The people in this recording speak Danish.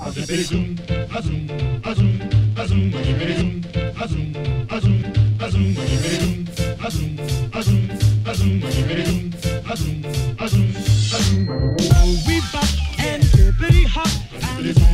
Zoom, a zoom, a zoom, a zoom, a zoom, a zoom, a zoom, a zoom, a zoom, a zoom, a zoom, a zoom, a zoom, a zoom. We bop and hippity hop.